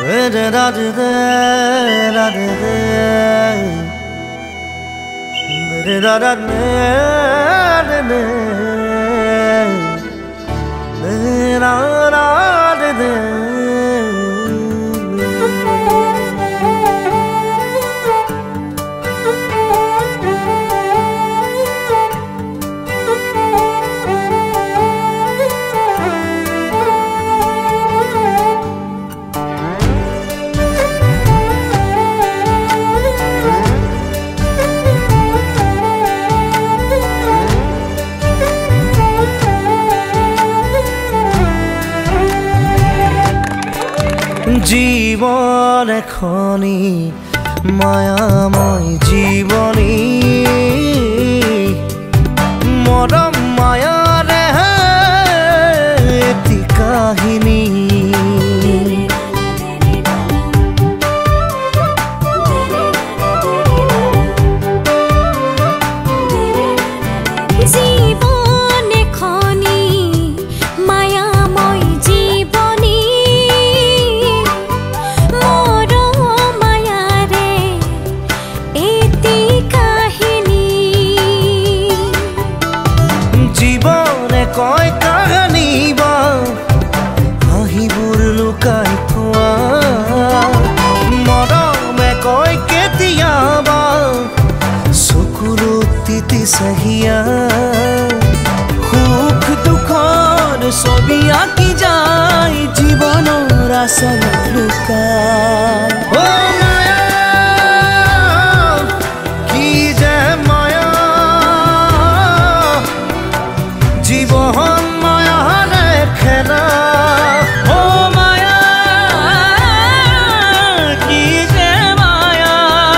জীবন এখনি মায়াময় জীবনী মরম মায়ারে এটি কাহিনী কয় কাহানি বা হাঁহিবোৰ লুকাই থোৱা মৰমে কয় কেতিয়াবা চকুৰত তিতি চাহিয়া সুখ দুখৰ ছবি আঁকি যায় জীৱনৰ আচলত লুকাই জীবন মায়ারে খেলা ও মায়া কি যে মায়া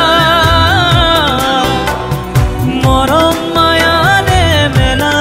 মরম মায়ারে মেলা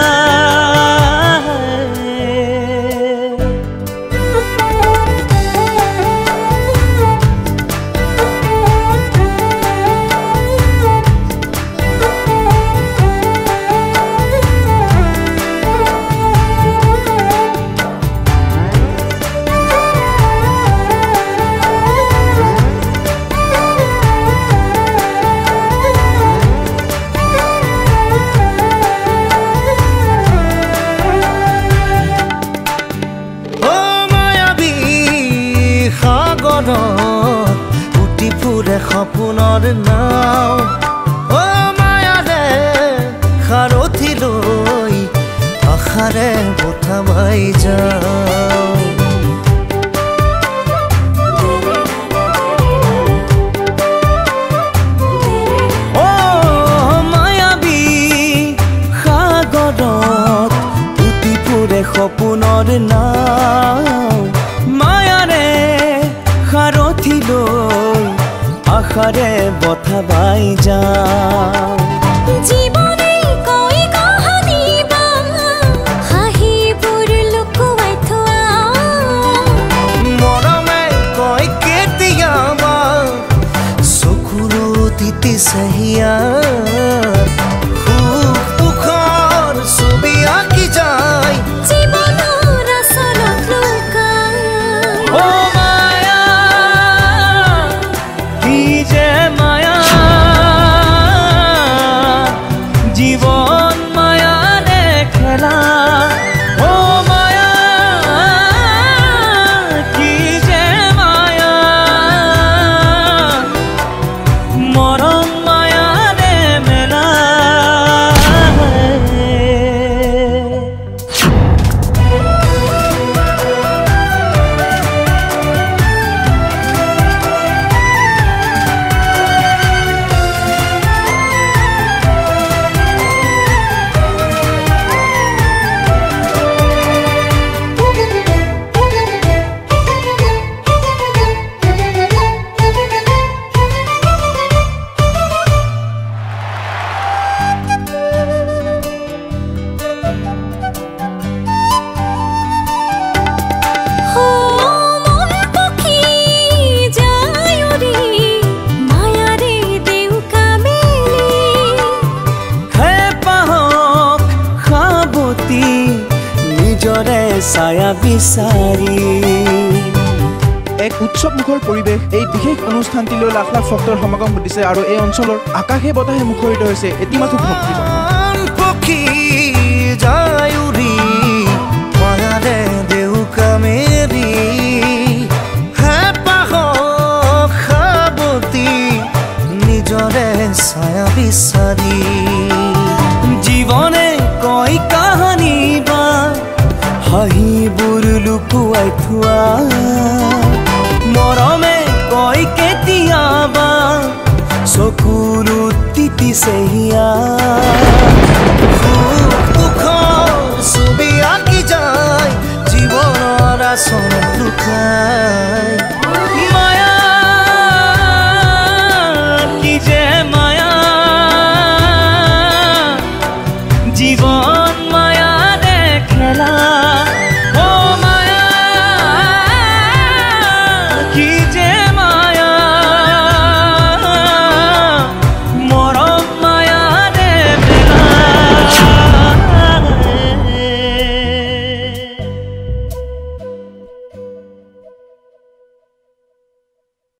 উটি ফুৰে সপোনৰ নাও ও মায়াৰে সাৰথি লৈ আশাৰে বঠা বাই যাওঁ ও মায়াবী সাগৰত উটি ফুৰে সপোনৰ নাও মায়াৰে সাৰথি লৈ আশাৰে বঠা বাই যাওঁ জীৱনে কয় কাহানি বা হাঁহিবোৰ লুকুৱাই থোৱা মৰমে কয় কেতিয়াবা চকুৰত তিতি চাহিয়া সুখ দুখৰ ছবি আঁকি যায় জীৱনৰ আচলত লুকাই ও মায়া কি যে মায়া জীবন মায়ারে খেলা ও মায়া কি যে মায়া মরম মায়ারে মেলা ছায়া বিচাৰি এক উৎসৱমুখৰ পৰিৱেশ। এই বিশেষ অনুষ্ঠানটিলৈ লাখ লাখ ভক্তৰ সমাগম ঘটিছে আৰু এই অঞ্চলৰ আকাশে বতাহে মুখৰিত হৈছে এটিমাথো ভক্তি। পক্ষী যায় উৰি মায়াৰে দেউকা মেৰি সাৱতী নিজৰে ছায়া বিচাৰি জীৱনে কয় কাহানী বা হাঁহিবোৰ লুকুৱাই থোৱা মৰমে কয় কেতিয়াবা চকুলো তিতিছে হিয়া ছবি আঁকি যায় জীৱনৰ আচল লুকা